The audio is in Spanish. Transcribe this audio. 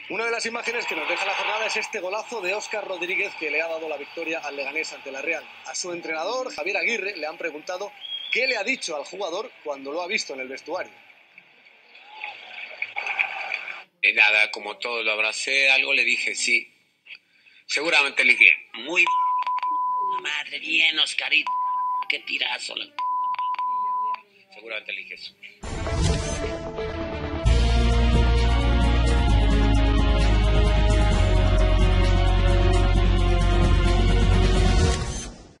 Una de las imágenes que nos deja la jornada es este golazo de Óscar Rodríguez que le ha dado la victoria al Leganés ante la Real. A su entrenador, Javier Aguirre, le han preguntado qué le ha dicho al jugador cuando lo ha visto en el vestuario. Nada, como todo, lo abracé, algo le dije, sí. Seguramente le dije, muy madre, bien, Oscarito, qué tirazo. Seguramente le dije eso.